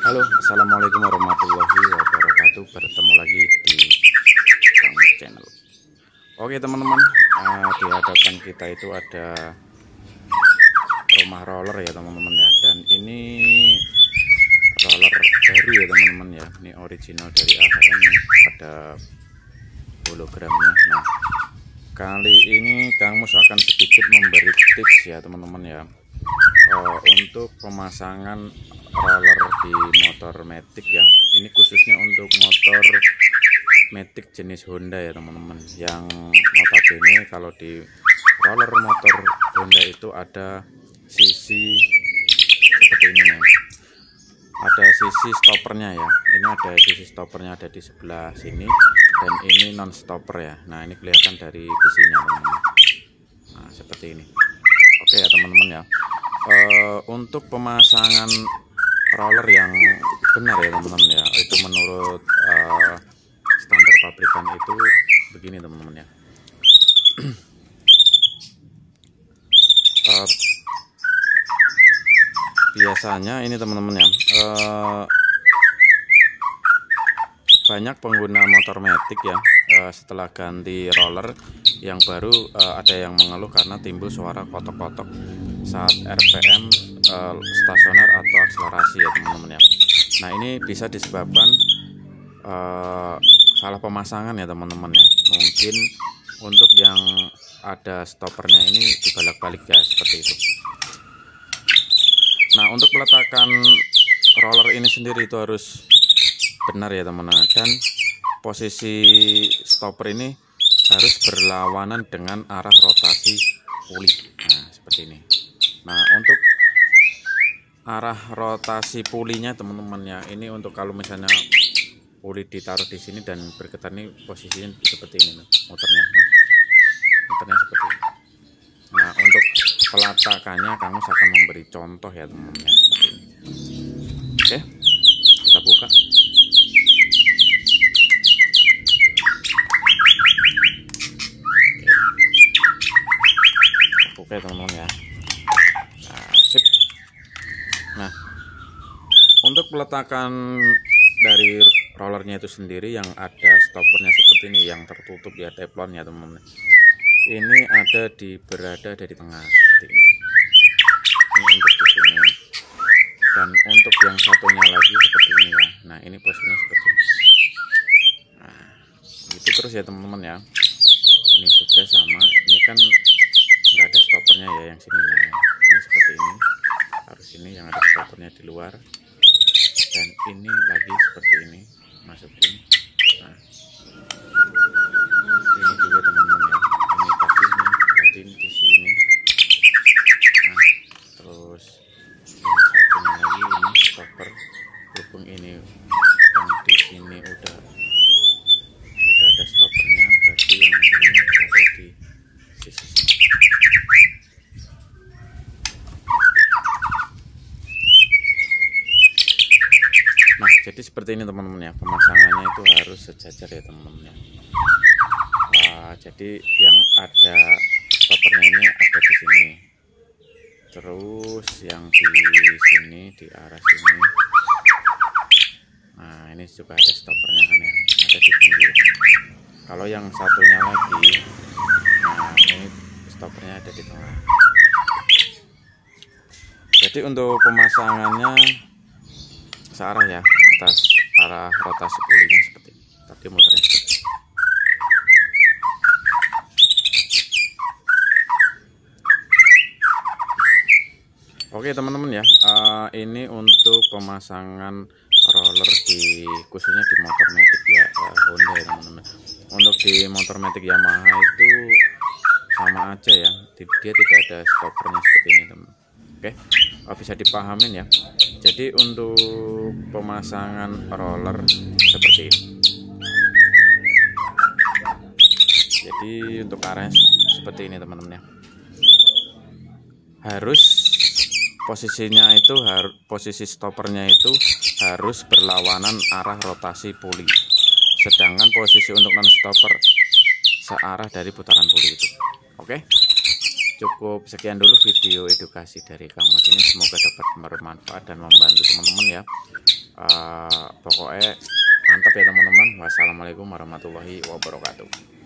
Halo, assalamualaikum warahmatullahi wabarakatuh. Bertemu lagi di Kang Mus Channel. Oke teman-teman, di hadapan kita itu ada rumah roller ya teman-teman ya. Dan ini roller baru ya teman-teman ya. Ini original dari AHM nih. Ada hologramnya. Nah, kali ini Kang Mus akan sedikit memberi tips ya teman-teman ya, untuk pemasangan roller di motor Matic ya. Ini khususnya untuk motor Matic jenis Honda ya teman-teman, yang notabene kalau di roller motor Honda itu ada sisi seperti ini nih, ada sisi stoppernya ya. Ini ada sisi stoppernya, ada di sebelah sini, dan ini non stopper ya. Nah, ini kelihatan dari besinya teman-teman. Nah, seperti ini. Oke ya teman-teman ya, untuk pemasangan roller yang benar ya teman-teman ya, itu menurut standar pabrikan itu begini teman-teman ya. Biasanya ini teman-teman ya, banyak pengguna motor Matic ya, setelah ganti roller yang baru, ada yang mengeluh karena timbul suara kotok-kotok saat RPM stasioner atau akselerasi ya teman-teman ya. Nah, ini bisa disebabkan salah pemasangan ya teman-teman ya. Mungkin untuk yang ada stoppernya ini dibalak-balik ya, seperti itu. Nah, untuk peletakan roller ini sendiri itu harus benar ya teman-teman, dan posisi stopper ini harus berlawanan dengan arah rotasi puli. Nah, seperti ini. Nah, untuk arah rotasi pulinya teman-teman ya, ini untuk kalau misalnya puli ditaruh di sini dan bergetar, ini posisinya seperti ini muternya. Nah, muternya seperti ini. Nah, untuk peletakannya Kang Mus akan memberi contoh ya teman-teman ya, seperti ini. Oke, kita buka. Oke teman-teman ya. Nah, sip. Nah, untuk peletakan dari rollernya itu sendiri yang ada stoppernya seperti ini, yang tertutup ya teflon ya teman-teman. Ini berada di tengah seperti ini. Ini untuk di sini. Dan untuk yang satunya lagi seperti ini ya. Nah, ini posisinya seperti ini. Nah, gitu terus ya teman-teman ya. Ini juga sama. Ini kan nggak ada stoppernya ya yang sini. Nah, ini seperti ini, harus ini yang ada stoppernya di luar, dan ini lagi seperti ini, masukin. Nah, ini juga teman-teman ya, ini tadi di sini. Nah, terus yang satunya lagi ini stopper, berhubung ini yang di sini udah ada stoppernya, berarti yang ini ada di sisi sini. Nah, jadi seperti ini teman-teman ya, pemasangannya itu harus sejajar ya teman-teman ya. Jadi yang ada stoppernya ini ada di sini, terus yang di sini di arah sini. Nah, ini juga ada stoppernya kan ya, ada di pinggir. Kalau yang satunya lagi, nah ini stoppernya ada di tengah. Jadi untuk pemasangannya searah ya, atas arah rotasi pulinya seperti ini. Tadi muternya seperti ini. Oke teman-teman ya, ini untuk pemasangan roller khususnya di motor Matic ya, Honda ya teman-teman. Untuk di motor Matic Yamaha itu sama aja ya, dia tidak ada stoppernya seperti ini teman. Oke, bisa dipahamin ya. Jadi untuk pemasangan roller seperti ini. Jadi untuk arahnya seperti ini teman-teman ya. Harus posisinya itu, posisi stoppernya itu harus berlawanan arah rotasi puli. Sedangkan posisi untuk non stopper searah dari putaran puli itu. Oke. Cukup sekian dulu video edukasi dari Kang Mus ini, semoga dapat bermanfaat dan membantu teman-teman ya. Pokoknya mantap ya teman-teman. Wassalamualaikum warahmatullahi wabarakatuh.